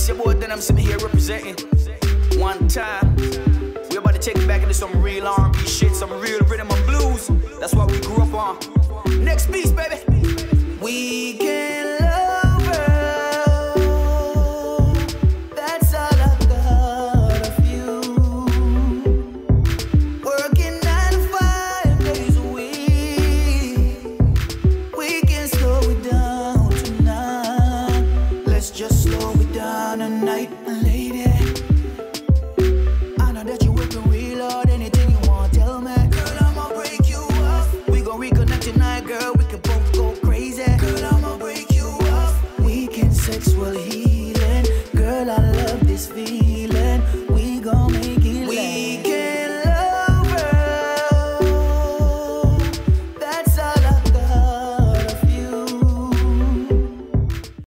It's your boy Denham Smith here representing. One time, we about to take it back into some real R&B shit, some real rhythm and blues. That's what we grew up on. Nexx Beatz, baby. We